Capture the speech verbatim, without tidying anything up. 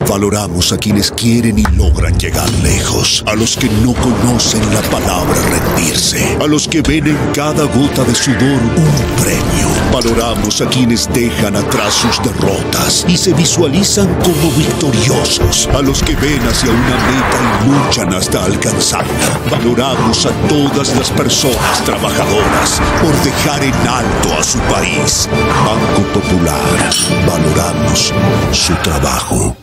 Valoramos a quienes quieren y logran llegar lejos, a los que no conocen la palabra rendirse, a los que ven en cada gota de sudor un premio. Valoramos a quienes dejan atrás sus derrotas y se visualizan como victoriosos, a los que ven hacia una meta y luchan hasta alcanzarla. Valoramos a todas las personas trabajadoras por dejar en alto a su país. Banco Popular. Valoramos su trabajo.